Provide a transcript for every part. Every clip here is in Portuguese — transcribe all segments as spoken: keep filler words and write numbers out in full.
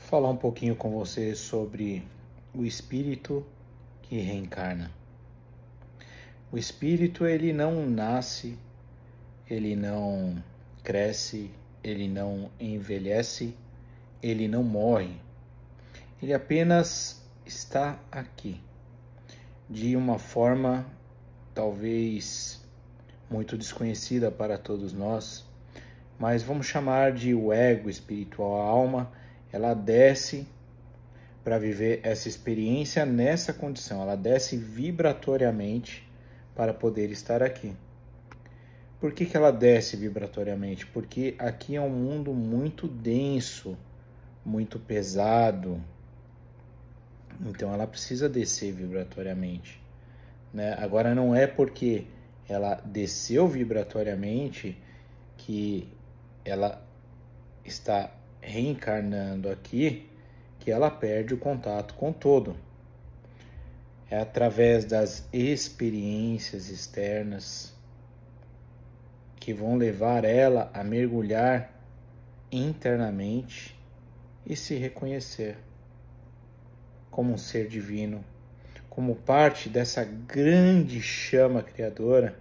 falar um pouquinho com você sobre o espírito que reencarna. O espírito, ele não nasce, ele não cresce, ele não envelhece, ele não morre. Ele apenas está aqui, de uma forma talvez muito desconhecida para todos nós, mas vamos chamar de o ego espiritual, a alma. Ela desce para viver essa experiência nessa condição, ela desce vibratoriamente para poder estar aqui. Por que que ela desce vibratoriamente? Porque aqui é um mundo muito denso, muito pesado, então ela precisa descer vibratoriamente, né? Agora não é porque ela desceu vibratoriamente que ela está reencarnando aqui que ela perde o contato com o todo. É através das experiências externas que vão levar ela a mergulhar internamente e se reconhecer como um ser divino, como parte dessa grande chama criadora,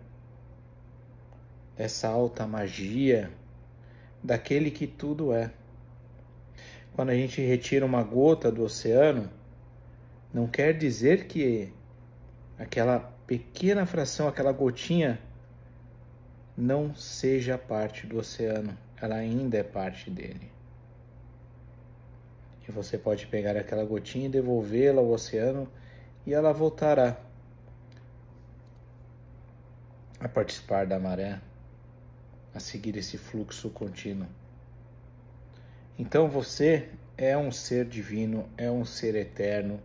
dessa alta magia, daquele que tudo é. Quando a gente retira uma gota do oceano, não quer dizer que aquela pequena fração, aquela gotinha, não seja parte do oceano. Ela ainda é parte dele. E você pode pegar aquela gotinha e devolvê-la ao oceano e ela voltará a participar da maré, a seguir esse fluxo contínuo. Então você é um ser divino, é um ser eterno.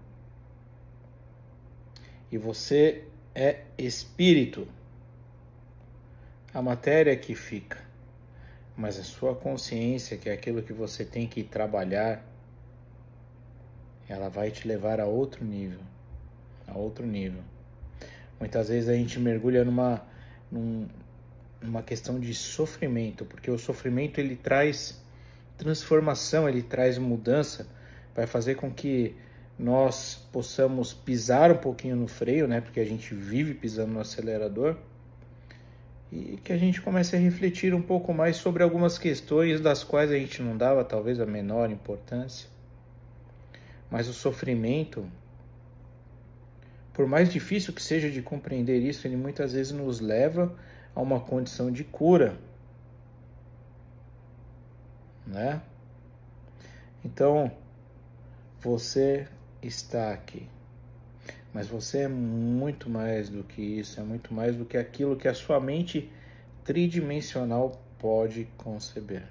E você é espírito. A matéria que fica, mas a sua consciência, que é aquilo que você tem que trabalhar, ela vai te levar a outro nível, a outro nível. Muitas vezes a gente mergulha numa, num, numa questão de sofrimento, porque o sofrimento ele traz transformação, ele traz mudança, vai fazer com que nós possamos pisar um pouquinho no freio, né? Porque a gente vive pisando no acelerador, e que a gente comece a refletir um pouco mais sobre algumas questões das quais a gente não dava talvez a menor importância. Mas o sofrimento, por mais difícil que seja de compreender isso, ele muitas vezes nos leva a uma condição de cura, né? Então, você está aqui, mas você é muito mais do que isso, é muito mais do que aquilo que a sua mente tridimensional pode conceber.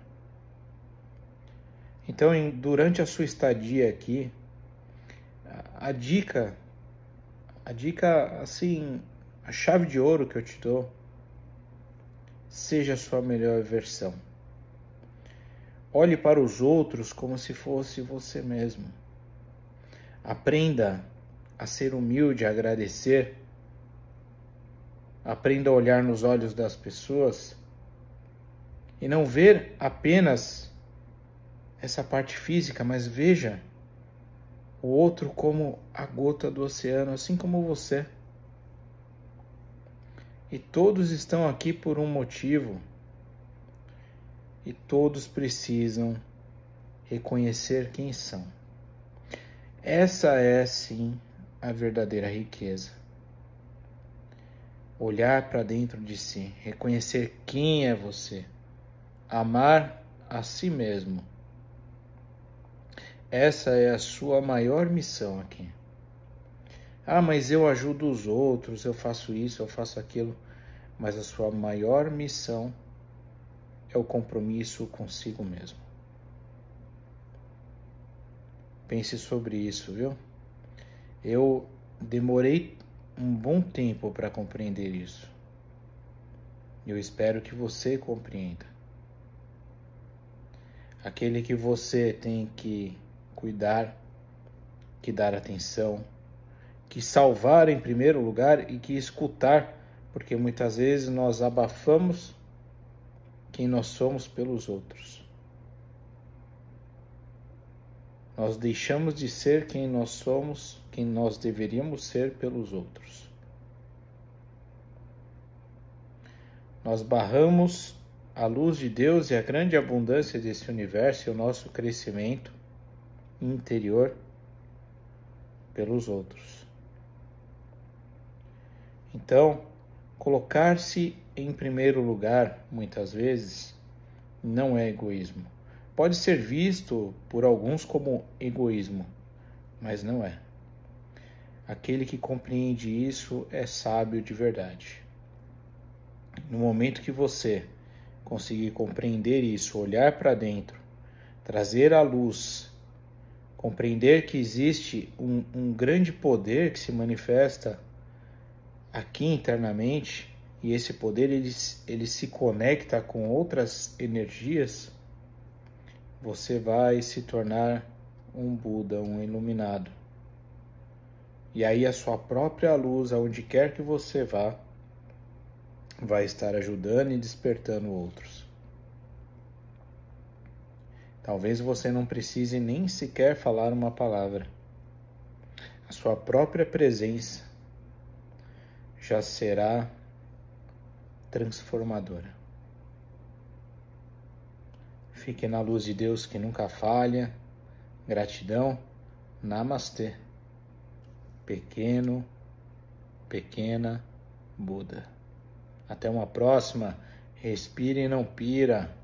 Então, em, durante a sua estadia aqui, a, a dica, a dica, assim, a chave de ouro que eu te dou, seja a sua melhor versão. Olhe para os outros como se fosse você mesmo. Aprenda a ser humilde, a agradecer. Aprenda a olhar nos olhos das pessoas e não ver apenas essa parte física, mas veja o outro como a gota do oceano, assim como você. E todos estão aqui por um motivo. E todos precisam reconhecer quem são. Essa é, sim, a verdadeira riqueza. Olhar para dentro de si, reconhecer quem é você, amar a si mesmo. Essa é a sua maior missão aqui. Ah, mas eu ajudo os outros, eu faço isso, eu faço aquilo. Mas a sua maior missão é o compromisso consigo mesmo. Pense sobre isso, viu? Eu demorei um bom tempo para compreender isso. Eu espero que você compreenda. Aquele que você tem que cuidar, que dar atenção, que salvar em primeiro lugar e que escutar, porque muitas vezes nós abafamos quem nós somos pelos outros. nós deixamos de ser quem nós somos, quem nós deveríamos ser pelos outros. Nós barramos a luz de Deus e a grande abundância desse universo e o nosso crescimento interior pelos outros. Então, colocar-se em primeiro lugar, muitas vezes, não é egoísmo. Pode ser visto por alguns como egoísmo, mas não é. Aquele que compreende isso é sábio de verdade. No momento que você conseguir compreender isso, olhar para dentro, trazer à luz, compreender que existe um, um grande poder que se manifesta aqui internamente, e esse poder ele, ele se conecta com outras energias, você vai se tornar um Buda, um iluminado. E aí a sua própria luz, aonde quer que você vá, vai estar ajudando e despertando outros. Talvez você não precise nem sequer falar uma palavra. A sua própria presença já será transformadora. Fique na luz de Deus que nunca falha. Gratidão. Namastê. Pequeno, pequena Buda. Até uma próxima. Respire e não pira.